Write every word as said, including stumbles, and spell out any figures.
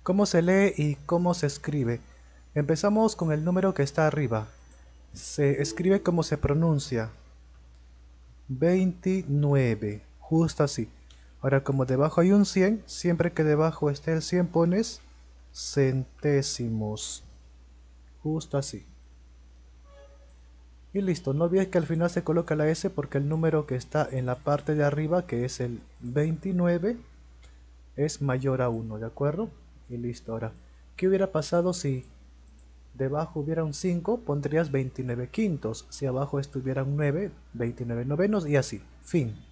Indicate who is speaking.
Speaker 1: ¿Cómo se lee y cómo se escribe? Empezamos con el número que está arriba. Se escribe como se pronuncia. veintinueve, justo así. Ahora, como debajo hay un cien, siempre que debajo esté el cien pones centésimos. Justo así. Y listo, no olvides que al final se coloca la S porque el número que está en la parte de arriba, que es el veintinueve, es mayor a uno, ¿de acuerdo? Y listo, ahora, ¿qué hubiera pasado si debajo hubiera un cinco? Pondrías veintinueve quintos. Si abajo estuviera un nueve, veintinueve novenos y así. Fin.